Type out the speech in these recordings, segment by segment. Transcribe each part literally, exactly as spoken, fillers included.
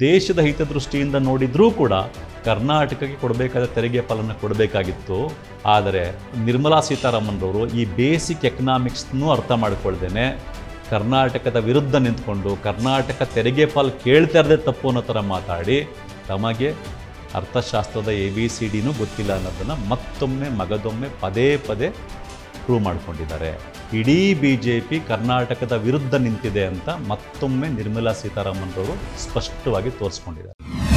ದೇಶದ ಹಿತದೃಷ್ಟಿಯಿಂದ ನೋಡಿದ್ರೂ ಕೂಡ ಕರ್ನಾಟಕಕ್ಕೆ ಕೊಡಬೇಕಾದ ತೆರಿಗೆ ಪಾಲನ್ನು ಕೊಡಬೇಕಾಗಿತ್ತು. ಆದರೆ ನಿರ್ಮಲಾ ಸೀತಾರಾಮನ್ರವರು ಈ ಬೇಸಿಕ್ ಎಕನಾಮಿಕ್ಸ್ನೂ ಅರ್ಥ ಮಾಡಿಕೊಳ್ದೇನೆ ಕರ್ನಾಟಕದ ವಿರುದ್ಧ ನಿಂತ್ಕೊಂಡು ಕರ್ನಾಟಕ ತೆರಿಗೆ ಪಾಲು ಕೇಳ್ತಾ ಇರದೆ ತಪ್ಪು ಅನ್ನೋ ಥರ ಮಾತಾಡಿ ತಮಗೆ ಅರ್ಥಶಾಸ್ತ್ರದ ಎ ಬಿ ಸಿ ಡಿನೂ ಗೊತ್ತಿಲ್ಲ ಅನ್ನೋದನ್ನು ಮತ್ತೊಮ್ಮೆ ಮಗದೊಮ್ಮೆ ಪದೇ ಪದೇ ಪ್ರೂವ್ ಮಾಡಿಕೊಂಡಿದ್ದಾರೆ. ಇಡೀ ಬಿ ಜೆ ಪಿ ಕರ್ನಾಟಕದ ವಿರುದ್ಧ ನಿಂತಿದೆ ಅಂತ ಮತ್ತೊಮ್ಮೆ ನಿರ್ಮಲಾ ಸೀತಾರಾಮನ್ರವರು ಸ್ಪಷ್ಟವಾಗಿ ತೋರಿಸ್ಕೊಂಡಿದ್ದಾರೆ.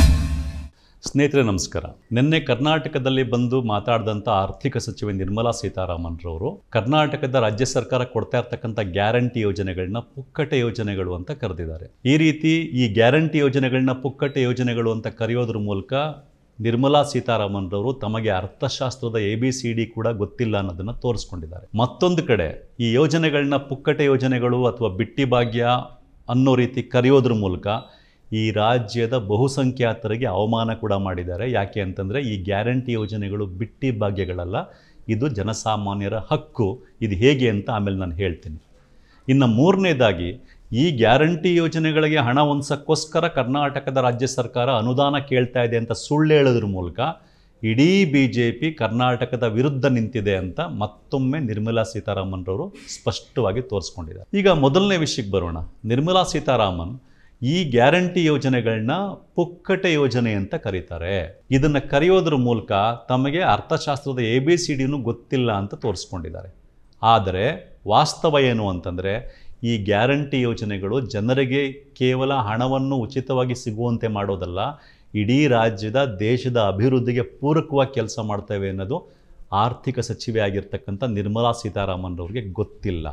ಸ್ನೇಹಿತರೆ ನಮಸ್ಕಾರ. ನಿನ್ನೆ ಕರ್ನಾಟಕದಲ್ಲಿ ಬಂದು ಮಾತಾಡಿದಂಥ ಆರ್ಥಿಕ ಸಚಿವೆ ನಿರ್ಮಲಾ ಸೀತಾರಾಮನ್ರವರು ಕರ್ನಾಟಕದ ರಾಜ್ಯ ಸರ್ಕಾರ ಕೊಡ್ತಾ ಇರ್ತಕ್ಕಂಥ ಗ್ಯಾರಂಟಿ ಯೋಜನೆಗಳನ್ನ ಪುಕ್ಕಟೆ ಯೋಜನೆಗಳು ಅಂತ ಕರೆದಿದ್ದಾರೆ. ಈ ರೀತಿ ಈ ಗ್ಯಾರಂಟಿ ಯೋಜನೆಗಳನ್ನ ಪುಕ್ಕಟೆ ಯೋಜನೆಗಳು ಅಂತ ಕರೆಯೋದ್ರ ಮೂಲಕ ನಿರ್ಮಲಾ ಸೀತಾರಾಮನ್ರವರು ತಮಗೆ ಅರ್ಥಶಾಸ್ತ್ರದ ಎ ಬಿ ಸಿ ಡಿ ಕೂಡ ಗೊತ್ತಿಲ್ಲ ಅನ್ನೋದನ್ನು ತೋರಿಸ್ಕೊಂಡಿದ್ದಾರೆ. ಮತ್ತೊಂದು ಕಡೆ ಈ ಯೋಜನೆಗಳನ್ನ ಪುಕ್ಕಟೆ ಯೋಜನೆಗಳು ಅಥವಾ ಬಿಟ್ಟಿ ಭಾಗ್ಯ ಅನ್ನೋ ರೀತಿ ಕರೆಯೋದ್ರ ಮೂಲಕ ಈ ರಾಜ್ಯದ ಬಹುಸಂಖ್ಯಾತರಿಗೆ ಅವಮಾನ ಕೂಡ ಮಾಡಿದ್ದಾರೆ. ಯಾಕೆ ಅಂತಂದರೆ ಈ ಗ್ಯಾರಂಟಿ ಯೋಜನೆಗಳು ಬಿಟ್ಟಿ ಭಾಗ್ಯಗಳಲ್ಲ, ಇದು ಜನಸಾಮಾನ್ಯರ ಹಕ್ಕು. ಇದು ಹೇಗೆ ಅಂತ ಆಮೇಲೆ ನಾನು ಹೇಳ್ತೀನಿ. ಇನ್ನು ಮೂರನೇದಾಗಿ ಈ ಗ್ಯಾರಂಟಿ ಯೋಜನೆಗಳಿಗೆ ಹಣ ಹೊಂದಿಸೋಕ್ಕೋಸ್ಕರ ಕರ್ನಾಟಕದ ರಾಜ್ಯ ಸರ್ಕಾರ ಅನುದಾನ ಕೇಳ್ತಾ ಇದೆ ಅಂತ ಸುಳ್ಳು ಹೇಳೋದ್ರ ಮೂಲಕ ಇಡೀ ಬಿ ಜೆ ಪಿ ಕರ್ನಾಟಕದ ವಿರುದ್ಧ ನಿಂತಿದೆ ಅಂತ ಮತ್ತೊಮ್ಮೆ ನಿರ್ಮಲಾ ಸೀತಾರಾಮನ್ರವರು ಸ್ಪಷ್ಟವಾಗಿ ತೋರಿಸ್ಕೊಂಡಿದ್ದಾರೆ. ಈಗ ಮೊದಲನೇ ವಿಷಯಕ್ಕೆ ಬರೋಣ. ನಿರ್ಮಲಾ ಸೀತಾರಾಮನ್ ಈ ಗ್ಯಾರಂಟಿ ಯೋಜನೆಗಳನ್ನ ಪುಕ್ಕಟೆ ಯೋಜನೆ ಅಂತ ಕರೀತಾರೆ. ಇದನ್ನು ಕರೆಯೋದ್ರ ಮೂಲಕ ತಮಗೆ ಅರ್ಥಶಾಸ್ತ್ರದ ಎ ಬಿ ಸಿ ಡಿನೂ ಗೊತ್ತಿಲ್ಲ ಅಂತ ತೋರಿಸ್ಕೊಂಡಿದ್ದಾರೆ. ಆದರೆ ವಾಸ್ತವ ಏನು ಅಂತಂದರೆ ಈ ಗ್ಯಾರಂಟಿ ಯೋಜನೆಗಳು ಜನರಿಗೆ ಕೇವಲ ಹಣವನ್ನು ಉಚಿತವಾಗಿ ಸಿಗುವಂತೆ ಮಾಡೋದಲ್ಲ, ಇಡೀ ರಾಜ್ಯದ ದೇಶದ ಅಭಿವೃದ್ಧಿಗೆ ಪೂರಕವಾಗಿ ಕೆಲಸ ಮಾಡ್ತೇವೆ ಅನ್ನೋದು ಆರ್ಥಿಕ ಸಚಿವೆ ಆಗಿರ್ತಕ್ಕಂಥ ನಿರ್ಮಲಾ ಸೀತಾರಾಮನ್ರವ್ರಿಗೆ ಗೊತ್ತಿಲ್ಲ.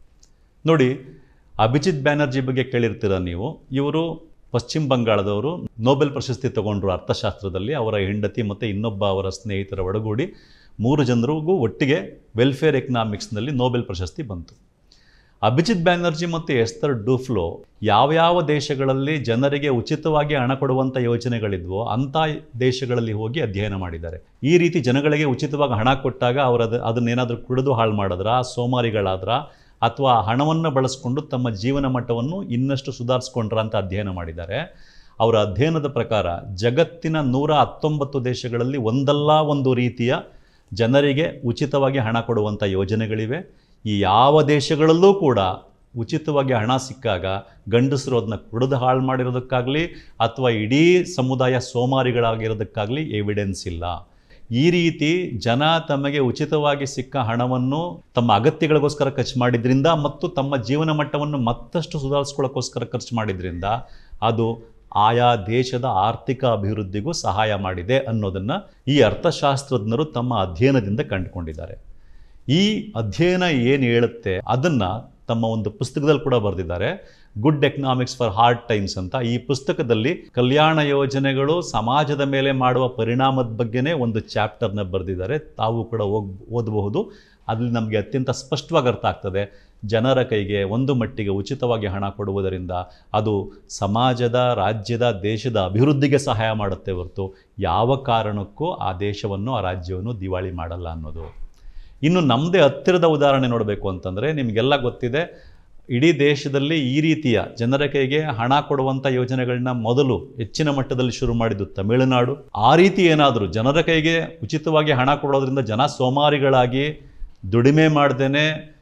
ನೋಡಿ, ಅಭಿಜಿತ್ ಬ್ಯಾನರ್ಜಿ ಬಗ್ಗೆ ಕೇಳಿರ್ತೀರ ನೀವು. ಇವರು ಪಶ್ಚಿಮ ಬಂಗಾಳದವರು, ನೊಬೆಲ್ ಪ್ರಶಸ್ತಿ ತಗೊಂಡ್ರು ಅರ್ಥಶಾಸ್ತ್ರದಲ್ಲಿ. ಅವರ ಹೆಂಡತಿ ಮತ್ತು ಇನ್ನೊಬ್ಬ ಅವರ ಸ್ನೇಹಿತರ ಒಡಗೂಡಿ ಮೂರು ಜನರಿಗೂ ಒಟ್ಟಿಗೆ ವೆಲ್ಫೇರ್ ಎಕನಾಮಿಕ್ಸ್ನಲ್ಲಿ ನೊಬೆಲ್ ಪ್ರಶಸ್ತಿ ಬಂತು. ಅಭಿಜಿತ್ ಬ್ಯಾನರ್ಜಿ ಮತ್ತು ಎಸ್ತರ್ ಡುಫ್ಲೋ ಯಾವ್ಯಾವ ದೇಶಗಳಲ್ಲಿ ಜನರಿಗೆ ಉಚಿತವಾಗಿ ಹಣ ಕೊಡುವಂಥ ಯೋಜನೆಗಳಿದ್ವೋ ಅಂಥ ದೇಶಗಳಲ್ಲಿ ಹೋಗಿ ಅಧ್ಯಯನ ಮಾಡಿದ್ದಾರೆ. ಈ ರೀತಿ ಜನಗಳಿಗೆ ಉಚಿತವಾಗಿ ಹಣ ಕೊಟ್ಟಾಗ ಅವರದು ಅದನ್ನೇನಾದರೂ ಕುಡಿದು ಹಾಳು ಮಾಡಿದ್ರ, ಸೋಮಾರಿಗಳಾದ್ರ, ಅಥವಾ ಹಣವನ್ನು ಬಳಸ್ಕೊಂಡು ತಮ್ಮ ಜೀವನ ಮಟ್ಟವನ್ನು ಇನ್ನಷ್ಟು ಸುಧಾರಿಸ್ಕೊಂಡ್ರ ಅಂತ ಅಧ್ಯಯನ ಮಾಡಿದ್ದಾರೆ. ಅವರ ಅಧ್ಯಯನದ ಪ್ರಕಾರ ಜಗತ್ತಿನ ನೂರ ಹತ್ತೊಂಬತ್ತು ದೇಶಗಳಲ್ಲಿ ಒಂದಲ್ಲ ಒಂದು ರೀತಿಯ ಜನರಿಗೆ ಉಚಿತವಾಗಿ ಹಣ ಕೊಡುವಂಥ ಯೋಜನೆಗಳಿವೆ. ಈ ಯಾವ ದೇಶಗಳಲ್ಲೂ ಕೂಡ ಉಚಿತವಾಗಿ ಹಣ ಸಿಕ್ಕಾಗ ಗಂಡಸರು ಅದನ್ನ ಕುಡಿದು ಹಾಳು ಮಾಡಿರೋದಕ್ಕಾಗಲಿ ಅಥವಾ ಇಡೀ ಸಮುದಾಯ ಸೋಮಾರಿಗಳಾಗಿರೋದಕ್ಕಾಗಲಿ ಎವಿಡೆನ್ಸ್ ಇಲ್ಲ. ಈ ರೀತಿ ಜನ ತಮಗೆ ಉಚಿತವಾಗಿ ಸಿಕ್ಕ ಹಣವನ್ನು ತಮ್ಮ ಅಗತ್ಯಗಳಿಗೋಸ್ಕರ ಖರ್ಚು ಮಾಡಿದ್ರಿಂದ ಮತ್ತು ತಮ್ಮ ಜೀವನ ಮಟ್ಟವನ್ನು ಮತ್ತಷ್ಟು ಸುಧಾರಿಸ್ಕೊಳ್ಳೋಕ್ಕೋಸ್ಕರ ಖರ್ಚು ಮಾಡಿದ್ರಿಂದ ಅದು ಆಯಾ ದೇಶದ ಆರ್ಥಿಕ ಅಭಿವೃದ್ಧಿಗೂ ಸಹಾಯ ಮಾಡಿದೆ ಅನ್ನೋದನ್ನು ಈ ಅರ್ಥಶಾಸ್ತ್ರಜ್ಞರು ತಮ್ಮ ಅಧ್ಯಯನದಿಂದ ಕಂಡುಕೊಂಡಿದ್ದಾರೆ. ಈ ಅಧ್ಯಯನ ಏನು ಹೇಳುತ್ತೆ ಅದನ್ನು ತಮ್ಮ ಒಂದು ಪುಸ್ತಕದಲ್ಲಿ ಕೂಡ ಬರೆದಿದ್ದಾರೆ, good economics for hard times ಅಂತ. ಈ ಪುಸ್ತಕದಲ್ಲಿ ಕಲ್ಯಾಣ ಯೋಜನೆಗಳು ಸಮಾಜದ ಮೇಲೆ ಮಾಡುವ ಪರಿಣಾಮದ ಬಗ್ಗೆನೇ ಒಂದು ಚಾಪ್ಟರ್ನ ಬರೆದಿದ್ದಾರೆ. ತಾವು ಕೂಡ ಹೋಗಿ ಓದಬಹುದು. ಅಲ್ಲಿ ನಮಗೆ ಅತ್ಯಂತ ಸ್ಪಷ್ಟವಾಗಿ ಅರ್ಥ ಆಗ್ತದೆ, ಜನರ ಕೈಗೆ ಒಂದು ಮಟ್ಟಿಗೆ ಉಚಿತವಾಗಿ ಹಣ ಕೊಡುವುದರಿಂದ ಅದು ಸಮಾಜದ, ರಾಜ್ಯದ, ದೇಶದ ಅಭಿವೃದ್ಧಿಗೆ ಸಹಾಯ ಮಾಡುತ್ತೆ ಹೊರತು ಯಾವ ಕಾರಣಕ್ಕೂ ಆ ದೇಶವನ್ನು, ಆ ರಾಜ್ಯವನ್ನು ದಿವಾಳಿ ಮಾಡಲ್ಲ ಅನ್ನೋದು. ಇನ್ನು ನಮ್ಮದೇ ಹತ್ತಿರದ ಉದಾಹರಣೆ ನೋಡಬೇಕು ಅಂತಂದರೆ ನಿಮಗೆಲ್ಲ ಗೊತ್ತಿದೆ, ಇಡೀ ದೇಶದಲ್ಲಿ ಈ ರೀತಿಯ ಜನರ ಕೈಗೆ ಹಣ ಕೊಡುವಂಥ ಯೋಜನೆಗಳನ್ನ ಮೊದಲು ಹೆಚ್ಚಿನ ಮಟ್ಟದಲ್ಲಿ ಶುರು ಮಾಡಿದ್ದು ತಮಿಳುನಾಡು. ಆ ರೀತಿ ಏನಾದರೂ ಜನರ ಕೈಗೆ ಉಚಿತವಾಗಿ ಹಣ ಕೊಡೋದ್ರಿಂದ ಜನ ಸೋಮಾರಿಗಳಾಗಿ ದುಡಿಮೆ ಮಾಡ್ದೇನೆ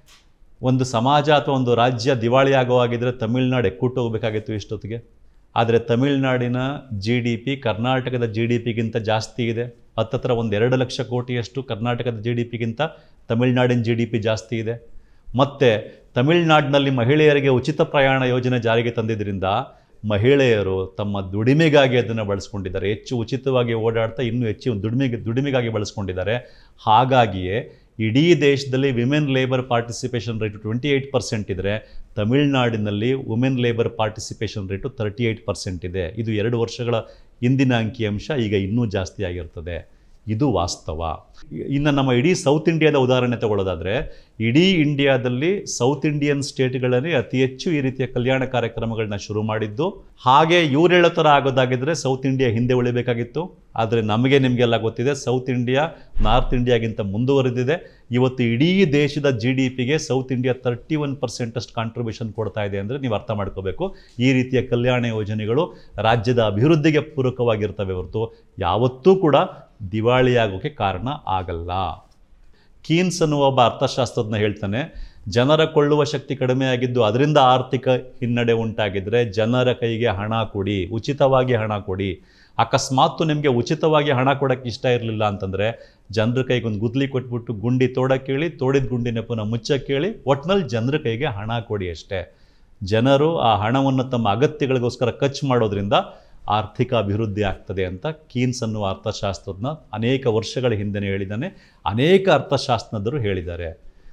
ಒಂದು ಸಮಾಜ ಅಥವಾ ಒಂದು ರಾಜ್ಯ ದಿವಾಳಿ ಆಗೋ ಆಗಿದ್ರೆ ತಮಿಳುನಾಡು ಎಕ್ಕುಟ್ಟು ಹೋಗಬೇಕಾಗಿತ್ತು ಇಷ್ಟೊತ್ತಿಗೆ. ಆದರೆ ತಮಿಳುನಾಡಿನ ಜಿ ಡಿ ಪಿ ಕರ್ನಾಟಕದ ಜಿ ಡಿ ಪಿಗಿಂತ ಜಾಸ್ತಿ ಇದೆ. ಹತ್ತತ್ರ ಒಂದು ಎರಡು ಲಕ್ಷ ಕೋಟಿಯಷ್ಟು ಕರ್ನಾಟಕದ ಜಿ ಡಿ ಪಿಗಿಂತ ತಮಿಳುನಾಡಿನ ಜಿ ಡಿ ಪಿ ಜಾಸ್ತಿ ಇದೆ. ಮತ್ತು ತಮಿಳುನಾಡಿನಲ್ಲಿ ಮಹಿಳೆಯರಿಗೆ ಉಚಿತ ಪ್ರಯಾಣ ಯೋಜನೆ ಜಾರಿಗೆ ತಂದಿದ್ದರಿಂದ ಮಹಿಳೆಯರು ತಮ್ಮ ದುಡಿಮೆಗಾಗಿ ಅದನ್ನು ಬಳಸ್ಕೊಂಡಿದ್ದಾರೆ. ಹೆಚ್ಚು ಉಚಿತವಾಗಿ ಓಡಾಡ್ತಾ ಇನ್ನೂ ಹೆಚ್ಚು ದುಡಿಮೆಗೆ ದುಡಿಮೆಗಾಗಿ ಬಳಸ್ಕೊಂಡಿದ್ದಾರೆ. ಹಾಗಾಗಿಯೇ ಇಡೀ ದೇಶದಲ್ಲಿ women labour participation rate twenty eight percent ಇದ್ದರೆ ತಮಿಳುನಾಡಿನಲ್ಲಿ women labour participation rate thirty eight percent ಇದೆ. ಇದು ಎರಡು ವರ್ಷಗಳ ಹಿಂದಿನ ಅಂಕಿಅಂಶ, ಈಗ ಇನ್ನೂ ಜಾಸ್ತಿ ಆಗಿರ್ತದೆ. ಇದು ವಾಸ್ತವ. ಇನ್ನು ನಮ್ಮ ಇಡೀ ಸೌತ್ ಇಂಡಿಯಾದ ಉದಾಹರಣೆ ತಗೊಳ್ಳೋದಾದರೆ, ಇಡೀ ಇಂಡಿಯಾದಲ್ಲಿ ಸೌತ್ ಇಂಡಿಯನ್ ಸ್ಟೇಟ್ಗಳನ್ನೇ ಅತಿ ಹೆಚ್ಚು ಈ ರೀತಿಯ ಕಲ್ಯಾಣ ಕಾರ್ಯಕ್ರಮಗಳನ್ನ ಶುರು ಮಾಡಿದ್ದು. ಹಾಗೆ ಇವ್ರು ಹೇಳೋ ಥರ ಆಗೋದಾಗಿದ್ದರೆ ಸೌತ್ ಇಂಡಿಯಾ ಹಿಂದೆ ಉಳಿಬೇಕಾಗಿತ್ತು. ಆದರೆ ನಮಗೆ ನಿಮಗೆಲ್ಲ ಗೊತ್ತಿದೆ ಸೌತ್ ಇಂಡಿಯಾ ನಾರ್ತ್ ಇಂಡಿಯಾಗಿಂತ ಮುಂದುವರೆದಿದೆ. ಇವತ್ತು ಇಡೀ ದೇಶದ ಜಿ ಡಿ ಪಿಗೆ ಸೌತ್ ಇಂಡಿಯಾ ತರ್ಟಿ ಒನ್ ಪರ್ಸೆಂಟಷ್ಟು ಕಾಂಟ್ರಿಬ್ಯೂಷನ್ ಕೊಡ್ತಾ ಇದೆ ಅಂದರೆ ನೀವು ಅರ್ಥ ಮಾಡ್ಕೋಬೇಕು. ಈ ರೀತಿಯ ಕಲ್ಯಾಣ ಯೋಜನೆಗಳು ರಾಜ್ಯದ ಅಭಿವೃದ್ಧಿಗೆ ಪೂರಕವಾಗಿರ್ತವೆ ಹೊರತು ಯಾವತ್ತೂ ಕೂಡ ದಿವಾಳಿಯಾಗೋಕ್ಕೆ ಕಾರಣ ಆಗಲ್ಲ. ಕೀನ್ಸ್ ಅನ್ನುವ ಒಬ್ಬ ಅರ್ಥಶಾಸ್ತ್ರಜ್ಞ ಹೇಳ್ತಾನೆ, ಜನರ ಕೊಳ್ಳುವ ಶಕ್ತಿ ಕಡಿಮೆ ಆಗಿದ್ದು ಅದರಿಂದ ಆರ್ಥಿಕ ಹಿನ್ನಡೆ ಉಂಟಾಗಿದ್ದರೆ ಜನರ ಕೈಗೆ ಹಣ ಕೊಡಿ, ಉಚಿತವಾಗಿ ಹಣ ಕೊಡಿ. ಅಕಸ್ಮಾತ್ತು ನಿಮಗೆ ಉಚಿತವಾಗಿ ಹಣ ಕೊಡೋಕ್ಕೆ ಇಷ್ಟ ಇರಲಿಲ್ಲ ಅಂತಂದರೆ ಜನರ ಕೈಗೆ ಒಂದು ಗುದ್ಲಿ ಕೊಟ್ಬಿಟ್ಟು ಗುಂಡಿ ತೋಡಕ್ಕೆ ಹೇಳಿ, ತೋಡಿದ ಗುಂಡಿನ ಪುನಃ ಮುಚ್ಚಕ್ಕೆ ಹೇಳಿ, ಒಟ್ಟಿನಲ್ಲಿ ಜನರ ಕೈಗೆ ಹಣ ಕೊಡಿ ಅಷ್ಟೇ. ಜನರು ಆ ಹಣವನ್ನು ತಮ್ಮ ಅಗತ್ಯಗಳಿಗೋಸ್ಕರ ಖರ್ಚು ಮಾಡೋದ್ರಿಂದ ಆರ್ಥಿಕ ಅಭಿವೃದ್ಧಿ ಆಗ್ತದೆ ಅಂತ ಕೀನ್ಸ್ ಅನ್ನುವ ಅರ್ಥಶಾಸ್ತ್ರಜ್ಞ ಅನೇಕ ವರ್ಷಗಳ ಹಿಂದೆ ಹೇಳಿದ್ದಾನೆ. ಅನೇಕ ಅರ್ಥಶಾಸ್ತ್ರಜ್ಞರು ಹೇಳಿದ್ದಾರೆ.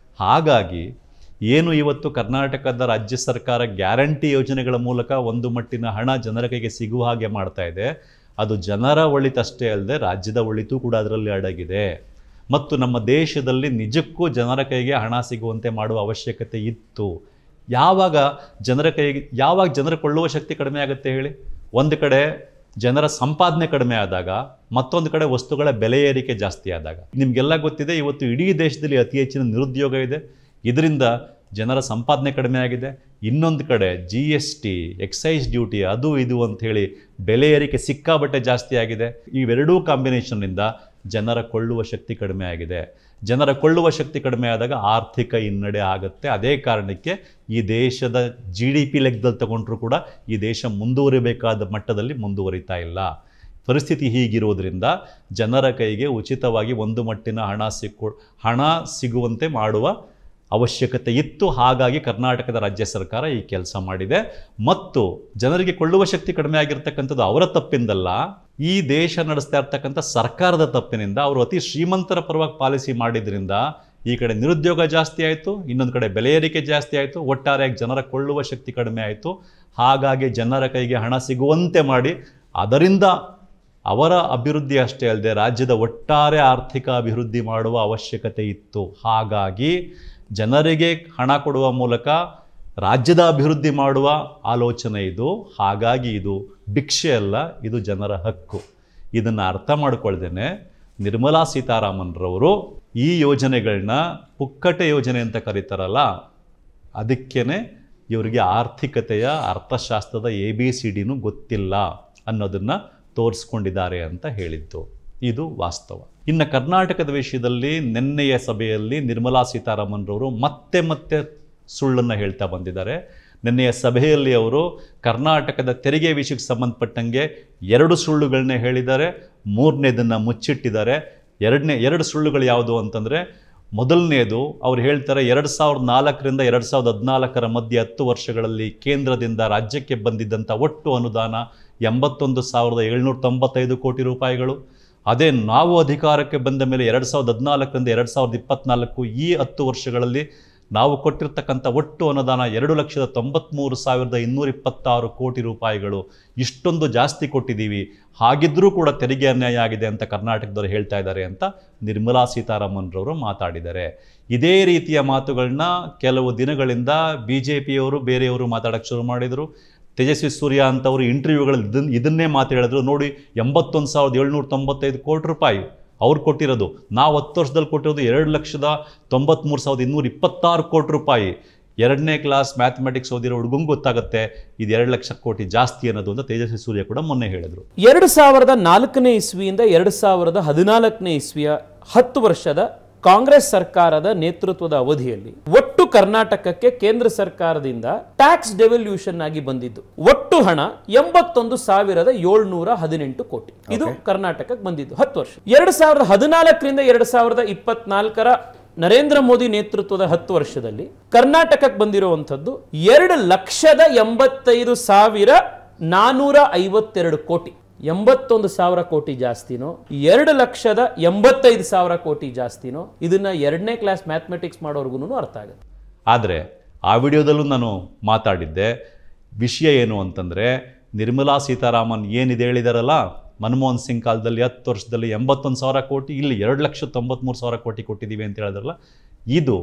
ಹಾಗಾಗಿ ಏನು ಇವತ್ತು ಕರ್ನಾಟಕದ ರಾಜ್ಯ ಸರ್ಕಾರ ಗ್ಯಾರಂಟಿ ಯೋಜನೆಗಳ ಮೂಲಕ ಒಂದು ಮಟ್ಟಿನ ಹಣ ಜನರ ಕೈಗೆ ಸಿಗುವ ಹಾಗೆ ಮಾಡ್ತಾ ಇದೆ, ಅದು ಜನರ ಒಳಿತಷ್ಟೇ ಅಲ್ಲದೆ ರಾಜ್ಯದ ಒಳಿತು ಕೂಡ ಅದರಲ್ಲಿ ಅಡಗಿದೆ. ಮತ್ತು ನಮ್ಮ ದೇಶದಲ್ಲಿ ನಿಜಕ್ಕೂ ಜನರ ಕೈಗೆ ಹಣ ಸಿಗುವಂತೆ ಮಾಡುವ ಅವಶ್ಯಕತೆ ಇತ್ತು. ಯಾವಾಗ ಜನರ ಕೈಗೆ ಯಾವಾಗ ಜನರ ಕೊಳ್ಳುವ ಶಕ್ತಿ ಕಡಿಮೆ ಆಗುತ್ತೆ ಹೇಳಿ? ಒಂದು ಕಡೆ ಜನರ ಸಂಪಾದನೆ ಕಡಿಮೆ ಆದಾಗ, ಮತ್ತೊಂದು ಕಡೆ ವಸ್ತುಗಳ ಬೆಲೆ ಏರಿಕೆ ಜಾಸ್ತಿ ಆದಾಗ. ನಿಮಗೆಲ್ಲ ಗೊತ್ತಿದೆ ಇವತ್ತು ಇಡೀ ದೇಶದಲ್ಲಿ ಅತಿ ಹೆಚ್ಚಿನ ನಿರುದ್ಯೋಗ ಇದೆ. ಇದರಿಂದ ಜನರ ಸಂಪಾದನೆ ಕಡಿಮೆ ಆಗಿದೆ. ಇನ್ನೊಂದು ಕಡೆ G S T, excise duty, ಅದು ಇದು ಅಂಥೇಳಿ ಬೆಲೆ ಏರಿಕೆ ಸಿಕ್ಕಾಬಟ್ಟೆ ಜಾಸ್ತಿ ಆಗಿದೆ. ಇವೆರಡೂ ಕಾಂಬಿನೇಷನ್ನಿಂದ ಜನರ ಕೊಳ್ಳುವ ಶಕ್ತಿ ಕಡಿಮೆ ಆಗಿದೆ. ಜನರ ಕೊಳ್ಳುವ ಶಕ್ತಿ ಕಡಿಮೆ ಆದಾಗ ಆರ್ಥಿಕ ಹಿನ್ನಡೆ ಆಗುತ್ತೆ. ಅದೇ ಕಾರಣಕ್ಕೆ ಈ ದೇಶದ ಜಿ ಡಿ ಪಿ ಲೆಕ್ಕದಲ್ಲಿ ತಗೊಂಡ್ರೂ ಕೂಡ ಈ ದೇಶ ಮುಂದುವರಿಬೇಕಾದ ಮಟ್ಟದಲ್ಲಿ ಮುಂದುವರಿತಾ ಇಲ್ಲ. ಪರಿಸ್ಥಿತಿ ಹೀಗಿರೋದ್ರಿಂದ ಜನರ ಕೈಗೆ ಉಚಿತವಾಗಿ ಒಂದು ಮಟ್ಟಿನ ಹಣ ಸಿಕ್ಕು ಹಣ ಸಿಗುವಂತೆ ಮಾಡುವ ಅವಶ್ಯಕತೆ ಇತ್ತು. ಹಾಗಾಗಿ ಕರ್ನಾಟಕದ ರಾಜ್ಯ ಸರ್ಕಾರ ಈ ಕೆಲಸ ಮಾಡಿದೆ. ಮತ್ತು ಜನರಿಗೆ ಕೊಳ್ಳುವ ಶಕ್ತಿ ಕಡಿಮೆ ಆಗಿರ್ತಕ್ಕಂಥದ್ದು ಅವರ ತಪ್ಪಿಂದಲ್ಲ, ಈ ದೇಶ ನಡೆಸ್ತಾ ಇರ್ತಕ್ಕಂಥ ಸರ್ಕಾರದ ತಪ್ಪಿನಿಂದ. ಅವರು ಅತಿ ಶ್ರೀಮಂತರ ಪರವಾಗಿ ಪಾಲಿಸಿ ಮಾಡಿದ್ರಿಂದ ಈ ಕಡೆ ನಿರುದ್ಯೋಗ ಜಾಸ್ತಿ ಆಯಿತು, ಇನ್ನೊಂದು ಕಡೆ ಬೆಲೆ ಏರಿಕೆ ಜಾಸ್ತಿ ಆಯಿತು, ಒಟ್ಟಾರೆಯಾಗಿ ಜನರ ಕೊಳ್ಳುವ ಶಕ್ತಿ ಕಡಿಮೆ ಆಯಿತು. ಹಾಗಾಗಿ ಜನರ ಕೈಗೆ ಹಣ ಸಿಗುವಂತೆ ಮಾಡಿ ಅದರಿಂದ ಅವರ ಅಭಿವೃದ್ಧಿ ಅಷ್ಟೇ ಅಲ್ಲದೆ ರಾಜ್ಯದ ಒಟ್ಟಾರೆ ಆರ್ಥಿಕ ಅಭಿವೃದ್ಧಿ ಮಾಡುವ ಅವಶ್ಯಕತೆ ಇತ್ತು. ಹಾಗಾಗಿ ಜನರಿಗೆ ಹಣ ಕೊಡುವ ಮೂಲಕ ರಾಜ್ಯದ ಅಭಿವೃದ್ಧಿ ಮಾಡುವ ಆಲೋಚನೆ ಇದು. ಹಾಗಾಗಿ ಇದು ಭಿಕ್ಷೆ ಅಲ್ಲ, ಇದು ಜನರ ಹಕ್ಕು. ಇದನ್ನು ಅರ್ಥ ಮಾಡಿಕೊಳ್ದೇನೆ ನಿರ್ಮಲಾ ಸೀತಾರಾಮನ್ರವರು ಈ ಯೋಜನೆಗಳನ್ನ ಪುಕ್ಕಟೆ ಯೋಜನೆ ಅಂತ ಕರೀತಾರಲ್ಲ, ಅದಕ್ಕೇ ಇವರಿಗೆ ಆರ್ಥಿಕತೆಯ ಅರ್ಥಶಾಸ್ತ್ರದ ಎ ಬಿ ಸಿ ಡಿನೂ ಗೊತ್ತಿಲ್ಲ ಅನ್ನೋದನ್ನು ತೋರಿಸ್ಕೊಂಡಿದ್ದಾರೆ ಅಂತ ಹೇಳಿದ್ದು. ಇದು ವಾಸ್ತವ. ಇನ್ನು ಕರ್ನಾಟಕದ ವಿಷಯದಲ್ಲಿ ನಿನ್ನೆಯ ಸಭೆಯಲ್ಲಿ ನಿರ್ಮಲಾ ಸೀತಾರಾಮನ್ರವರು ಮತ್ತೆ ಮತ್ತೆ ಸುಳ್ಳನ್ನು ಹೇಳ್ತಾ ಬಂದಿದ್ದಾರೆ. ನಿನ್ನೆಯ ಸಭೆಯಲ್ಲಿ ಅವರು ಕರ್ನಾಟಕದ ತೆರಿಗೆ ವಿಷಯಕ್ಕೆ ಸಂಬಂಧಪಟ್ಟಂಗೆ ಎರಡು ಸುಳ್ಳುಗಳನ್ನೇ ಹೇಳಿದ್ದಾರೆ, ಮೂರನೇದನ್ನು ಮುಚ್ಚಿಟ್ಟಿದ್ದಾರೆ. ಎರಡನೇ ಎರಡು ಸುಳ್ಳುಗಳು ಯಾವುದು ಅಂತಂದರೆ, ಮೊದಲನೇದು ಅವ್ರು ಹೇಳ್ತಾರೆ ಎರಡು ಸಾವಿರದ ನಾಲ್ಕರಿಂದ ಎರಡು ಸಾವಿರದ ಹದಿನಾಲ್ಕರ ಮಧ್ಯೆ ಹತ್ತು ವರ್ಷಗಳಲ್ಲಿ ಕೇಂದ್ರದಿಂದ ರಾಜ್ಯಕ್ಕೆ ಬಂದಿದ್ದಂಥ ಒಟ್ಟು ಅನುದಾನ ಎಂಬತ್ತೊಂದು ಸಾವಿರದ ಏಳ್ನೂರ ತೊಂಬತ್ತೈದು ಕೋಟಿ ರೂಪಾಯಿಗಳು. ಅದೇ ನಾವು ಅಧಿಕಾರಕ್ಕೆ ಬಂದ ಮೇಲೆ ಎರಡು ಸಾವಿರದ ಹದಿನಾಲ್ಕರಿಂದ ಎರಡು ಸಾವಿರದ ಇಪ್ಪತ್ತ್ನಾಲ್ಕು ಈ ಹತ್ತು ವರ್ಷಗಳಲ್ಲಿ ನಾವು ಕೊಟ್ಟಿರ್ತಕ್ಕಂಥ ಒಟ್ಟು ಅನುದಾನ ಎರಡು ಲಕ್ಷದ ತೊಂಬತ್ತ್ಮೂರು ಸಾವಿರದ ಇನ್ನೂರ ಇಪ್ಪತ್ತಾರು ಕೋಟಿ ರೂಪಾಯಿಗಳು. ಇಷ್ಟೊಂದು ಜಾಸ್ತಿ ಕೊಟ್ಟಿದ್ದೀವಿ, ಹಾಗಿದ್ದರೂ ಕೂಡ ತೆರಿಗೆ ಅನ್ಯಾಯ ಆಗಿದೆ ಅಂತ ಕರ್ನಾಟಕದವರು ಹೇಳ್ತಾ ಇದ್ದಾರೆ ಅಂತ ನಿರ್ಮಲಾ ಸೀತಾರಾಮನ್ರವರು ಮಾತಾಡಿದ್ದಾರೆ. ಇದೇ ರೀತಿಯ ಮಾತುಗಳನ್ನ ಕೆಲವು ದಿನಗಳಿಂದ ಬಿ ಜೆ ಪಿಯವರು ಬೇರೆಯವರು ಮಾತಾಡೋಕ್ಕೆ ಶುರು ಮಾಡಿದರು. ತೇಜಸ್ವಿ ಸೂರ್ಯ ಅಂತವರು ಇಂಟರ್ವ್ಯೂಗಳಲ್ಲಿ ಇದನ್ನು ಇದನ್ನೇ ಮಾತಾಡಿದ್ರು. ನೋಡಿ, ಎಂಬತ್ತೊಂದು ಸಾವಿರದ ಏಳ್ನೂರ ತೊಂಬತ್ತೈದು ಕೋಟಿ ರೂಪಾಯಿ ಅವ್ರು ಕೊಟ್ಟಿರೋದು, ನಾವು ಹತ್ತು ವರ್ಷದಲ್ಲಿ ಕೊಟ್ಟಿರೋದು ಎರಡು ಲಕ್ಷದ ತೊಂಬತ್ತ್ಮೂರು ಸಾವಿರದ ಇನ್ನೂರ ಇಪ್ಪತ್ತಾರು ಕೋಟಿ ರೂಪಾಯಿ. ಎರಡನೇ ಕ್ಲಾಸ್ ಮ್ಯಾಥಮೆಟಿಕ್ಸ್ ಓದಿರೋ ಹುಡುಗಂಗೆ ಗೊತ್ತಾಗುತ್ತೆ ಇದು ಎರಡು ಲಕ್ಷ ಕೋಟಿ ಜಾಸ್ತಿ ಅನ್ನೋದು ಅಂತ ತೇಜಸ್ವಿ ಸೂರ್ಯ ಕೂಡ ಮೊನ್ನೆ ಹೇಳಿದರು. ಎರಡು ಸಾವಿರದ ನಾಲ್ಕನೇ ಇಸ್ವಿಯಿಂದ ಎರಡು ಸಾವಿರದ ಹದಿನಾಲ್ಕನೇ ಇಸ್ವಿಯ ಹತ್ತು ವರ್ಷದ ಕಾಂಗ್ರೆಸ್ ಸರ್ಕಾರದ ನೇತೃತ್ವದ ಅವಧಿಯಲ್ಲಿ ಒಟ್ಟು ಕರ್ನಾಟಕಕ್ಕೆ ಕೇಂದ್ರ ಸರ್ಕಾರದಿಂದ ಟ್ಯಾಕ್ಸ್ ಡೆವಲ್ಯೂಷನ್ ಆಗಿ ಬಂದಿದ್ದು ಒಟ್ಟು ಹಣ ಎಂಬತ್ತೊಂದು ಸಾವಿರದ ಏಳ್ನೂರ ಹದಿನೆಂಟು ಕೋಟಿ. ಇದು ಕರ್ನಾಟಕಕ್ಕೆ ಬಂದಿದ್ದು ಹತ್ತು ವರ್ಷ. ಎರಡು ಸಾವಿರದ ಹದಿನಾಲ್ಕರಿಂದ ಎರಡು ಸಾವಿರದ ಇಪ್ಪತ್ನಾಲ್ಕರ ನರೇಂದ್ರ ಮೋದಿ ನೇತೃತ್ವದ ಹತ್ತು ವರ್ಷದಲ್ಲಿ ಕರ್ನಾಟಕಕ್ಕೆ ಬಂದಿರುವಂತದ್ದು ಎರಡು ಲಕ್ಷದ ಎಂಬತ್ತೈದು ಸಾವಿರ ನಾನೂರ ಐವತ್ತೆರಡು ಕೋಟಿ. ಎಂಬತ್ತೊಂದು ಸಾವಿರ ಕೋಟಿ ಜಾಸ್ತಿನೋ ಎರಡು ಲಕ್ಷದ ಎಂಬತ್ತೈದು ಸಾವಿರ ಕೋಟಿ ಜಾಸ್ತಿನೋ, ಇದನ್ನ ಎರಡನೇ ಕ್ಲಾಸ್ ಮ್ಯಾಥಮೆಟಿಕ್ಸ್ ಮಾಡೋರ್ಗು ಅರ್ಥ ಆಗುತ್ತೆ. ಆದರೆ ಆ ವಿಡಿಯೋದಲ್ಲೂ ನಾನು ಮಾತಾಡಿದ್ದೆ. ವಿಷಯ ಏನು ಅಂತಂದರೆ, ನಿರ್ಮಲಾ ಸೀತಾರಾಮನ್ ಏನಿದೆ ಹೇಳಿದಾರಲ್ಲ, ಮನಮೋಹನ್ ಸಿಂಗ್ ಕಾಲದಲ್ಲಿ ಹತ್ತು ವರ್ಷದಲ್ಲಿ ಎಂಬತ್ತೊಂದು ಸಾವಿರ ಕೋಟಿ, ಇಲ್ಲಿ ಎರಡು ಲಕ್ಷ ತೊಂಬತ್ತ್ಮೂರು ಸಾವಿರ ಕೋಟಿ ಕೊಟ್ಟಿದ್ದೀವಿ ಅಂತ ಹೇಳಿದ್ರಲ್ಲ, ಇದು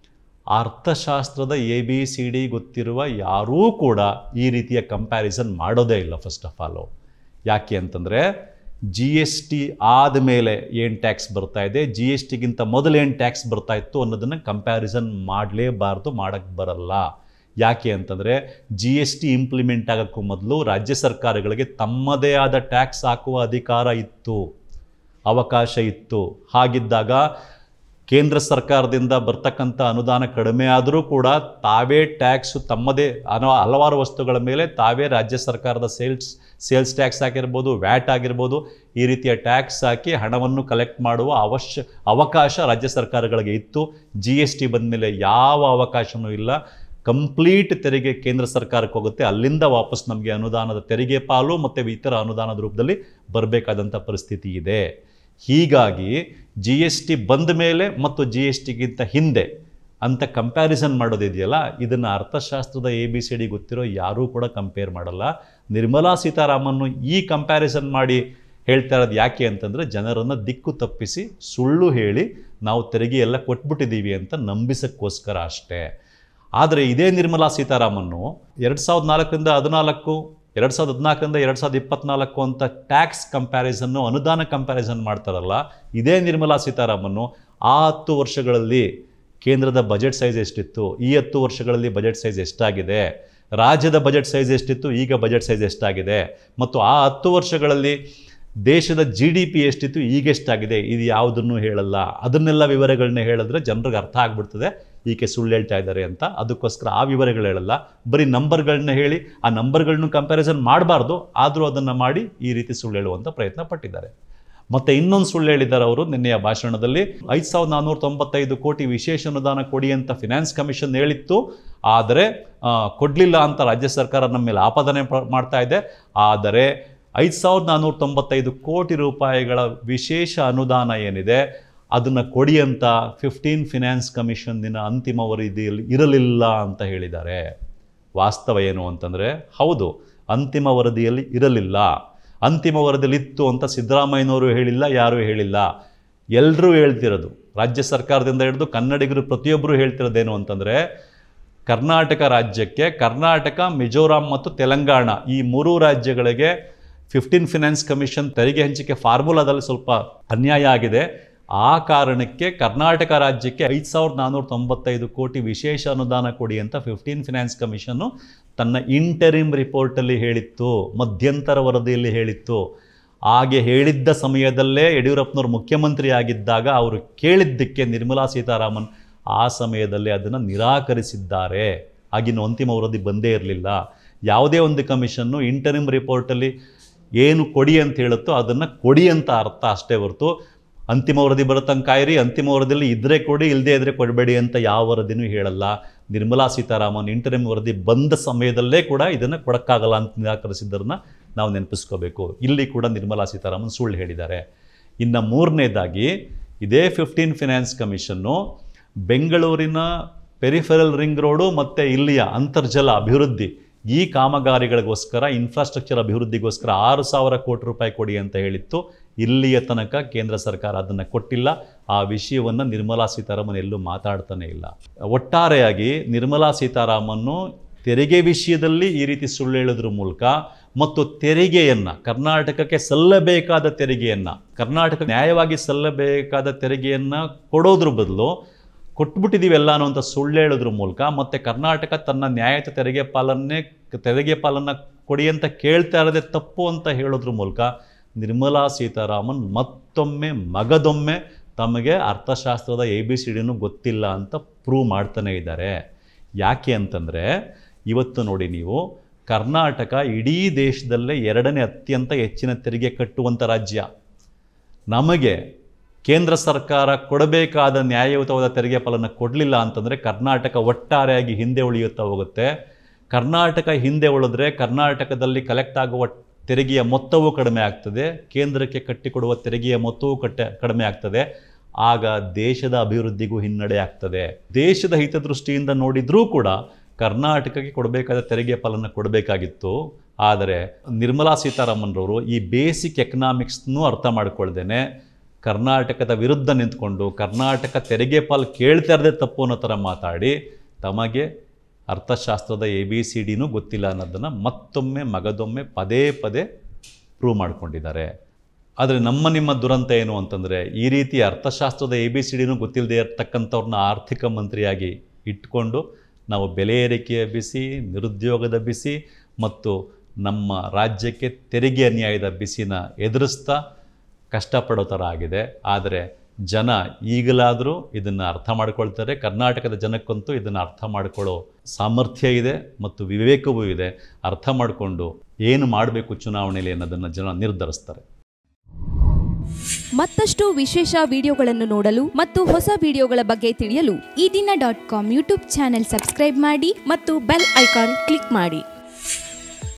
ಅರ್ಥಶಾಸ್ತ್ರದ ಎ ಬಿ ಸಿ ಡಿ ಗೊತ್ತಿರುವ ಯಾರೂ ಕೂಡ ಈ ರೀತಿಯ ಕಂಪ್ಯಾರಿಸನ್ ಮಾಡೋದೇ ಇಲ್ಲ. ಫಸ್ಟ್ ಆಫ್ ಆಲು ಯಾಕೆ ಅಂತಂದರೆ, ಜಿ ಎಸ್ ಟಿ ಆದಮೇಲೆ ಏನು ಟ್ಯಾಕ್ಸ್ ಬರ್ತಾ ಇದೆ, ಜಿ ಎಸ್ ಟಿಗಿಂತ ಮೊದಲು ಏನು ಟ್ಯಾಕ್ಸ್ ಬರ್ತಾ ಇತ್ತು ಅನ್ನೋದನ್ನು ಕಂಪ್ಯಾರಿಸನ್ ಮಾಡಲೇಬಾರ್ದು, ಮಾಡೋಕ್ಕೆ ಬರಲ್ಲ. ಯಾಕೆ ಅಂತಂದರೆ ಜಿ ಎಸ್ ಟಿ ಇಂಪ್ಲಿಮೆಂಟ್ ಆಗೋಕ್ಕೂ ಮೊದಲು ರಾಜ್ಯ ಸರ್ಕಾರಗಳಿಗೆ ತಮ್ಮದೇ ಆದ ಟ್ಯಾಕ್ಸ್ ಹಾಕುವ ಅಧಿಕಾರ ಇತ್ತು, ಅವಕಾಶ ಇತ್ತು. ಹಾಗಿದ್ದಾಗ ಕೇಂದ್ರ ಸರ್ಕಾರದಿಂದ ಬರ್ತಕ್ಕಂಥ ಅನುದಾನ ಕಡಿಮೆ ಆದರೂ ಕೂಡ ತಾವೇ ಟ್ಯಾಕ್ಸು ತಮ್ಮದೇ ಅನ ಹಲವಾರು ವಸ್ತುಗಳ ಮೇಲೆ ತಾವೇ ರಾಜ್ಯ ಸರ್ಕಾರದ ಸೇಲ್ಸ್ ಸೇಲ್ಸ್ ಟ್ಯಾಕ್ಸ್ ಆಗಿರ್ಬೋದು, ವ್ಯಾಟ್ ಆಗಿರ್ಬೋದು, ಈ ರೀತಿಯ ಟ್ಯಾಕ್ಸ್ ಹಾಕಿ ಹಣವನ್ನು ಕಲೆಕ್ಟ್ ಮಾಡುವ ಅವಶ್ಯ ಅವಕಾಶ ರಾಜ್ಯ ಸರ್ಕಾರಗಳಿಗೆ ಇತ್ತು. ಜಿ ಎಸ್ ಟಿ ಬಂದ ಮೇಲೆ ಯಾವ ಅವಕಾಶವೂ ಇಲ್ಲ. ಕಂಪ್ಲೀಟ್ ತೆರಿಗೆ ಕೇಂದ್ರ ಸರ್ಕಾರಕ್ಕೆ ಹೋಗುತ್ತೆ, ಅಲ್ಲಿಂದ ವಾಪಸ್ ನಮಗೆ ಅನುದಾನದ ತೆರಿಗೆ ಪಾಲು ಮತ್ತು ಇತರ ಅನುದಾನದ ರೂಪದಲ್ಲಿ ಬರಬೇಕಾದಂಥ ಪರಿಸ್ಥಿತಿ ಇದೆ. ಹೀಗಾಗಿ ಜಿ ಎಸ್ ಟಿ ಬಂದ ಮೇಲೆ ಮತ್ತು ಜಿ ಎಸ್ ಟಿಗಿಂತ ಹಿಂದೆ ಅಂತ ಕಂಪ್ಯಾರಿಸನ್ ಮಾಡೋದಿದೆಯಲ್ಲ, ಇದನ್ನು ಅರ್ಥಶಾಸ್ತ್ರದ ಎ ಬಿ ಸಿ ಡಿ ಗೊತ್ತಿರೋ ಯಾರೂ ಕೂಡ ಕಂಪೇರ್ ಮಾಡಲ್ಲ. ನಿರ್ಮಲಾ ಸೀತಾರಾಮನ್ ಈ ಕಂಪ್ಯಾರಿಸನ್ ಮಾಡಿ ಹೇಳ್ತಾ ಇರೋದು ಯಾಕೆ ಅಂತಂದರೆ ಜನರನ್ನು ದಿಕ್ಕು ತಪ್ಪಿಸಿ ಸುಳ್ಳು ಹೇಳಿ ನಾವು ತೆರಿಗೆ ಎಲ್ಲ ಕೊಟ್ಬಿಟ್ಟಿದ್ದೀವಿ ಅಂತ ನಂಬಿಸೋಕ್ಕೋಸ್ಕರ ಅಷ್ಟೇ. ಆದರೆ ಇದೇ ನಿರ್ಮಲಾ ಸೀತಾರಾಮನ್ನು ಎರಡು ಸಾವಿರದ ನಾಲ್ಕರಿಂದ ಹದಿನಾಲ್ಕು ಎರಡು ಸಾವಿರದ ಹದಿನಾಲ್ಕರಿಂದ ಎರಡು ಸಾವಿರದ ಇಪ್ಪತ್ತ್ನಾಲ್ಕು ಅಂತ ಟ್ಯಾಕ್ಸ್ ಕಂಪ್ಯಾರಿಸನ್ನು, ಅನುದಾನ ಕಂಪ್ಯಾರಿಸನ್ ಮಾಡ್ತಾರಲ್ಲ, ಇದೇ ನಿರ್ಮಲಾ ಸೀತಾರಾಮನ್ನು ಆ ಹತ್ತು ವರ್ಷಗಳಲ್ಲಿ ಕೇಂದ್ರದ ಬಜೆಟ್ ಸೈಜ್ ಎಷ್ಟಿತ್ತು, ಈ ಹತ್ತು ವರ್ಷಗಳಲ್ಲಿ ಬಜೆಟ್ ಸೈಜ್ ಎಷ್ಟಾಗಿದೆ, ರಾಜ್ಯದ ಬಜೆಟ್ ಸೈಜ್ ಎಷ್ಟಿತ್ತು, ಈಗ ಬಜೆಟ್ ಸೈಜ್ ಎಷ್ಟಾಗಿದೆ, ಮತ್ತು ಆ ಹತ್ತು ವರ್ಷಗಳಲ್ಲಿ ದೇಶದ ಜಿ ಡಿ ಪಿ ಎಷ್ಟಿತ್ತು, ಈಗ ಎಷ್ಟಾಗಿದೆ, ಇದು ಯಾವುದನ್ನು ಹೇಳಲ್ಲ. ಅದನ್ನೆಲ್ಲ ವಿವರಗಳನ್ನ ಹೇಳಿದ್ರೆ ಜನರಿಗೆ ಅರ್ಥ ಆಗ್ಬಿಡ್ತದೆ ಈಕೆ ಸುಳ್ಳು ಹೇಳ್ತಾ ಇದ್ದಾರೆ ಅಂತ. ಅದಕ್ಕೋಸ್ಕರ ಆ ವಿವರಗಳು ಹೇಳಲ್ಲ, ಬರೀ ನಂಬರ್ಗಳನ್ನ ಹೇಳಿ ಆ ನಂಬರ್ಗಳನ್ನೂ ಕಂಪ್ಯಾರಿಸನ್ ಮಾಡಬಾರ್ದು, ಆದರೂ ಅದನ್ನು ಮಾಡಿ ಈ ರೀತಿ ಸುಳ್ಳು ಹೇಳುವಂಥ ಪ್ರಯತ್ನ ಪಟ್ಟಿದ್ದಾರೆ. ಮತ್ತು ಇನ್ನೊಂದು ಸುಳ್ಳು ಹೇಳಿದ್ದಾರೆ ಅವರು ನಿನ್ನೆಯ ಭಾಷಣದಲ್ಲಿ. ಐದು ಸಾವಿರದ ನಾನ್ನೂರ ತೊಂಬತ್ತೈದು ಕೋಟಿ ವಿಶೇಷ ಅನುದಾನ ಕೊಡಿ ಅಂತ ಫಿನಾನ್ಸ್ ಕಮಿಷನ್ ಹೇಳಿತ್ತು, ಆದರೆ ಕೊಡಲಿಲ್ಲ ಅಂತ ರಾಜ್ಯ ಸರ್ಕಾರ ನಮ್ಮ ಮೇಲೆ ಆಪಾದನೆ ಮಾಡ್ತಾ ಇದೆ. ಆದರೆ ಐದು ಸಾವಿರದ ನಾನ್ನೂರ ತೊಂಬತ್ತೈದು ಕೋಟಿ ರೂಪಾಯಿಗಳ ವಿಶೇಷ ಅನುದಾನ ಏನಿದೆ ಅದನ್ನು ಕೊಡಿ ಅಂತ ಫಿಫ್ಟೀನ್ ಫಿನಾನ್ಸ್ ಕಮಿಷನ್ನಿನ ಅಂತಿಮ ವರದಿಯಲ್ಲಿ ಇರಲಿಲ್ಲ ಅಂತ ಹೇಳಿದ್ದಾರೆ. ವಾಸ್ತವ ಏನು ಅಂತಂದರೆ, ಹೌದು, ಅಂತಿಮ ವರದಿಯಲ್ಲಿ ಇರಲಿಲ್ಲ. ಅಂತಿಮ ವರದಿಯಲ್ಲಿ ಇತ್ತು ಅಂತ ಸಿದ್ದರಾಮಯ್ಯನವರು ಹೇಳಿಲ್ಲ, ಯಾರೂ ಹೇಳಿಲ್ಲ. ಎಲ್ಲರೂ ಹೇಳ್ತಿರೋದು, ರಾಜ್ಯ ಸರ್ಕಾರದಿಂದ ಹಿಡಿದು ಕನ್ನಡಿಗರು ಪ್ರತಿಯೊಬ್ಬರು ಹೇಳ್ತಿರೋದೇನು ಅಂತಂದರೆ, ಕರ್ನಾಟಕ ರಾಜ್ಯಕ್ಕೆ, ಕರ್ನಾಟಕ, ಮಿಜೋರಾಂ ಮತ್ತು ತೆಲಂಗಾಣ ಈ ಮೂರೂ ರಾಜ್ಯಗಳಿಗೆ ಫಿಫ್ಟೀನ್ ಫಿನಾನ್ಸ್ ಕಮಿಷನ್ ತೆರಿಗೆ ಹಂಚಿಕೆ ಫಾರ್ಮುಲಾದಲ್ಲಿ ಸ್ವಲ್ಪ ಅನ್ಯಾಯ ಆಗಿದೆ. ಆ ಕಾರಣಕ್ಕೆ ಕರ್ನಾಟಕ ರಾಜ್ಯಕ್ಕೆ ಐದು ಸಾವಿರದ ನಾನ್ನೂರ ತೊಂಬತ್ತೈದು ಕೋಟಿ ವಿಶೇಷ ಅನುದಾನ ಕೊಡಿ ಅಂತ ಫಿಫ್ಟೀನ್ ಫಿನಾನ್ಸ್ ಕಮಿಷನ್ನು ತನ್ನ ಇಂಟರಿಮ್ ರಿಪೋರ್ಟಲ್ಲಿ ಹೇಳಿತ್ತು, ಮಧ್ಯಂತರ ವರದಿಯಲ್ಲಿ ಹೇಳಿತ್ತು. ಹಾಗೆ ಹೇಳಿದ್ದ ಸಮಯದಲ್ಲೇ ಯಡಿಯೂರಪ್ಪನವರು ಮುಖ್ಯಮಂತ್ರಿ ಆಗಿದ್ದಾಗ ಅವರು ಕೇಳಿದ್ದಕ್ಕೆ ನಿರ್ಮಲಾ ಸೀತಾರಾಮನ್ ಆ ಸಮಯದಲ್ಲಿ ಅದನ್ನು ನಿರಾಕರಿಸಿದ್ದಾರೆ. ಆಗಿನ ಅಂತಿಮ ವರದಿ ಬಂದೇ ಇರಲಿಲ್ಲ. ಯಾವುದೇ ಒಂದು ಕಮಿಷನ್ನು ಇಂಟರಿಮ್ ರಿಪೋರ್ಟಲ್ಲಿ ಏನು ಕೊಡಿ ಅಂತ ಹೇಳುತ್ತೋ ಅದನ್ನು ಕೊಡಿ ಅಂತ ಅರ್ಥ ಅಷ್ಟೇ ಹೊರತು ಅಂತಿಮ ವರದಿ ಬರುತ್ತಂಗೆ ಕಾಯಿರಿ, ಅಂತಿಮ ವರದಿಯಲ್ಲಿ ಇದ್ದರೆ ಕೊಡಿ, ಇಲ್ಲದೇ ಇದ್ದರೆ ಕೊಡಬೇಡಿ ಅಂತ ಯಾವ ವರದಿನೂ ಹೇಳಲ್ಲ. ನಿರ್ಮಲಾ ಸೀತಾರಾಮನ್ ಇಂಟರಿಮ್ ವರದಿ ಬಂದ ಸಮಯದಲ್ಲೇ ಕೂಡ ಇದನ್ನು ಕೊಡೋಕ್ಕಾಗಲ್ಲ ಅಂತ ನಿರಾಕರಿಸಿದ್ದರನ್ನ ನಾವು ನೆನಪಿಸ್ಕೋಬೇಕು. ಇಲ್ಲಿ ಕೂಡ ನಿರ್ಮಲಾ ಸೀತಾರಾಮನ್ ಸುಳ್ಳು ಹೇಳಿದ್ದಾರೆ. ಇನ್ನು ಮೂರನೇದಾಗಿ, ಇದೇ ಫಿಫ್ಟೀನ್ ಫಿನಾನ್ಸ್ ಕಮಿಷನ್ನು ಬೆಂಗಳೂರಿನ ಪೆರಿಫೆರಲ್ ರಿಂಗ್ ರೋಡು ಮತ್ತು ಇಲ್ಲಿಯ ಅಂತರ್ಜಲ ಅಭಿವೃದ್ಧಿ ಈ ಕಾಮಗಾರಿಗಳಿಗೋಸ್ಕರ, ಇನ್ಫ್ರಾಸ್ಟ್ರಕ್ಚರ್ ಅಭಿವೃದ್ಧಿಗೋಸ್ಕರ ಆರು ಸಾವಿರ ಕೋಟಿ ರೂಪಾಯಿ ಕೊಡಿ ಅಂತ ಹೇಳಿತ್ತು. ಇಲ್ಲಿಯ ತನಕ ಕೇಂದ್ರ ಸರ್ಕಾರ ಅದನ್ನು ಕೊಟ್ಟಿಲ್ಲ. ಆ ವಿಷಯವನ್ನು ನಿರ್ಮಲಾ ಸೀತಾರಾಮನ್ ಎಲ್ಲೂ ಮಾತಾಡ್ತಾನೆ ಇಲ್ಲ. ಒಟ್ಟಾರೆಯಾಗಿ ನಿರ್ಮಲಾ ಸೀತಾರಾಮನ್ನು ತೆರಿಗೆ ವಿಷಯದಲ್ಲಿ ಈ ರೀತಿ ಸುಳ್ಳು ಹೇಳೋದ್ರ ಮೂಲಕ ಮತ್ತು ತೆರಿಗೆಯನ್ನು, ಕರ್ನಾಟಕಕ್ಕೆ ಸಲ್ಲಬೇಕಾದ ತೆರಿಗೆಯನ್ನು, ಕರ್ನಾಟಕ ನ್ಯಾಯವಾಗಿ ಸಲ್ಲಬೇಕಾದ ತೆರಿಗೆಯನ್ನು ಕೊಡೋದ್ರ ಬದಲು ಕೊಟ್ಬಿಟ್ಟಿದ್ದೀವಿ ಎಲ್ಲ ಅನ್ನೋಂಥ ಸುಳ್ಳು ಹೇಳೋದ್ರ ಮೂಲಕ, ಮತ್ತು ಕರ್ನಾಟಕ ತನ್ನ ನ್ಯಾಯಯುತ ತೆರಿಗೆ ಪಾಲನ್ನೇ ತೆರಿಗೆ ಪಾಲನ್ನು ಕೊಡಿ ಅಂತ ಕೇಳ್ತಾ ಇರೋದೇ ತಪ್ಪು ಅಂತ ಹೇಳೋದ್ರ ಮೂಲಕ ನಿರ್ಮಲಾ ಸೀತಾರಾಮನ್ ಮತ್ತೊಮ್ಮೆ ಮಗದೊಮ್ಮೆ ತಮಗೆ ಅರ್ಥಶಾಸ್ತ್ರದ ಎ ಬಿ ಸಿ ಡಿನೂ ಗೊತ್ತಿಲ್ಲ ಅಂತ ಪ್ರೂವ್ ಮಾಡ್ತಾನೆ ಇದ್ದಾರೆ. ಯಾಕೆ ಅಂತಂದರೆ, ಇವತ್ತು ನೋಡಿ ನೀವು, ಕರ್ನಾಟಕ ಇಡೀ ದೇಶದಲ್ಲೇ ಎರಡನೇ ಅತ್ಯಂತ ಹೆಚ್ಚಿನ ತೆರಿಗೆ ಕಟ್ಟುವಂಥ ರಾಜ್ಯ. ನಮಗೆ ಕೇಂದ್ರ ಸರ್ಕಾರ ಕೊಡಬೇಕಾದ ನ್ಯಾಯಯುತವಾದ ತೆರಿಗೆ ಪಾಲನ್ನು ಕೊಡಲಿಲ್ಲ ಅಂತಂದರೆ ಕರ್ನಾಟಕ ಒಟ್ಟಾರೆಯಾಗಿ ಹಿಂದೆ ಉಳಿಯುತ್ತಾ ಹೋಗುತ್ತೆ. ಕರ್ನಾಟಕ ಹಿಂದೆ ಉಳಿದ್ರೆ ಕರ್ನಾಟಕದಲ್ಲಿ ಕಲೆಕ್ಟ್ ಆಗುವ ತೆರಿಗೆಯ ಮೊತ್ತವೂ ಕಡಿಮೆ ಆಗ್ತದೆ, ಕೇಂದ್ರಕ್ಕೆ ಕಟ್ಟಿಕೊಡುವ ತೆರಿಗೆಯ ಮೊತ್ತವೂ ಕಟ್ಟೆ ಕಡಿಮೆ ಆಗ್ತದೆ. ಆಗ ದೇಶದ ಅಭಿವೃದ್ಧಿಗೂ ಹಿನ್ನಡೆ ಆಗ್ತದೆ. ದೇಶದ ಹಿತದೃಷ್ಟಿಯಿಂದ ನೋಡಿದರೂ ಕೂಡ ಕರ್ನಾಟಕಕ್ಕೆ ಕೊಡಬೇಕಾದ ತೆರಿಗೆ ಪಾಲನ್ನು ಕೊಡಬೇಕಾಗಿತ್ತು. ಆದರೆ ನಿರ್ಮಲಾ ಸೀತಾರಾಮನ್ರವರು ಈ ಬೇಸಿಕ್ ಎಕನಾಮಿಕ್ಸ್ನೂ ಅರ್ಥ ಮಾಡ್ಕೊಳ್ದೇನೆ ಕರ್ನಾಟಕದ ವಿರುದ್ಧ ನಿಂತ್ಕೊಂಡು ಕರ್ನಾಟಕ ತೆರಿಗೆ ಪಾಲು ಕೇಳ್ತಾ ಇರದೆ ತಪ್ಪು ಅನ್ನೋ ಥರ ಮಾತಾಡಿ ತಮಗೆ ಅರ್ಥಶಾಸ್ತ್ರದ ಎ ಬಿ ಸಿ ಡಿನೂ ಗೊತ್ತಿಲ್ಲ ಅನ್ನೋದನ್ನು ಮತ್ತೊಮ್ಮೆ ಮಗದೊಮ್ಮೆ ಪದೇ ಪದೇ ಪ್ರೂವ್ ಮಾಡ್ಕೊಂಡಿದ್ದಾರೆ. ಆದರೆ ನಮ್ಮ ನಿಮ್ಮ ದುರಂತ ಏನು ಅಂತಂದರೆ ಈ ರೀತಿ ಅರ್ಥಶಾಸ್ತ್ರದ ಎ ಬಿ ಸಿ ಡಿನೂ ಗೊತ್ತಿಲ್ಲದೆ ಇರ್ತಕ್ಕಂಥವ್ರನ್ನ ಆರ್ಥಿಕ ಮಂತ್ರಿಯಾಗಿ ಇಟ್ಕೊಂಡು ನಾವು ಬೆಲೆ ಏರಿಕೆಯ ಬಿಸಿ, ನಿರುದ್ಯೋಗದ ಬಿಸಿ ಮತ್ತು ನಮ್ಮ ರಾಜ್ಯಕ್ಕೆ ತೆರಿಗೆ ಅನ್ಯಾಯದ ಬಿಸಿನ ಎದುರಿಸ್ತಾ ಕಷ್ಟಪಡೋ ಥರ ಆಗಿದೆ. ಆದರೆ ಜನ ಈಗಲಾದರೂ ಇದನ್ನು ಅರ್ಥ ಮಾಡ್ಕೊಳ್ತಾರೆ. ಕರ್ನಾಟಕದ ಜನಕ್ಕಂತೂ ಇದನ್ನು ಅರ್ಥ ಮಾಡ್ಕೊಳ್ಳೋ ಸಾಮರ್ಥ್ಯ ಇದೆ ಮತ್ತು ವಿವೇಕವೂ ಇದೆ. ಅರ್ಥ ಮಾಡಿಕೊಂಡು ಏನು ಮಾಡಬೇಕು ಚುನಾವಣೆಯಲ್ಲಿ ಅನ್ನೋದನ್ನು ಜನ ನಿರ್ಧರಿಸ್ತಾರೆ. ಮತ್ತಷ್ಟು ವಿಶೇಷ ವಿಡಿಯೋಗಳನ್ನು ನೋಡಲು ಮತ್ತು ಹೊಸ ವಿಡಿಯೋಗಳ ಬಗ್ಗೆ ತಿಳಿಯಲು Ee Dina dot com YouTube channel subscribe ಮಾಡಿ ಮತ್ತು ಬೆಲ್ ಐಕಾನ್ ಕ್ಲಿಕ್ ಮಾಡಿ.